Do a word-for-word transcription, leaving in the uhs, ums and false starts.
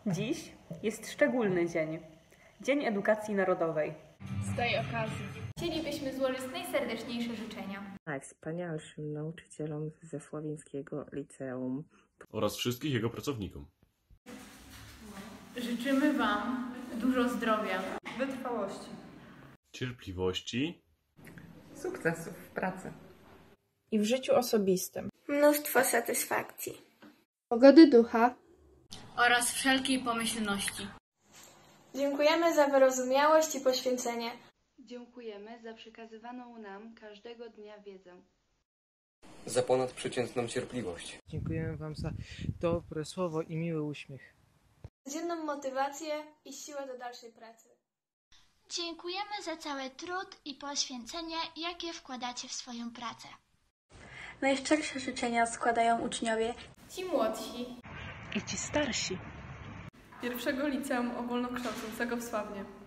Dziś jest szczególny dzień. Dzień Edukacji Narodowej. Z tej okazji chcielibyśmy złożyć najserdeczniejsze życzenia najwspanialszym nauczycielom ze Sławińskiego Liceum oraz wszystkich jego pracownikom. Życzymy Wam dużo zdrowia, wytrwałości, cierpliwości, sukcesów w pracy i w życiu osobistym, mnóstwo satysfakcji, pogody ducha oraz wszelkiej pomyślności. Dziękujemy za wyrozumiałość i poświęcenie. Dziękujemy za przekazywaną nam każdego dnia wiedzę. Za ponadprzeciętną cierpliwość. Dziękujemy Wam za dobre słowo i miły uśmiech. Codzienną motywację i siłę do dalszej pracy. Dziękujemy za cały trud i poświęcenie, jakie wkładacie w swoją pracę. Najszczersze życzenia składają uczniowie, ci młodsi i ci starsi Pierwszego Liceum Ogólnokształcącego w Sławnie.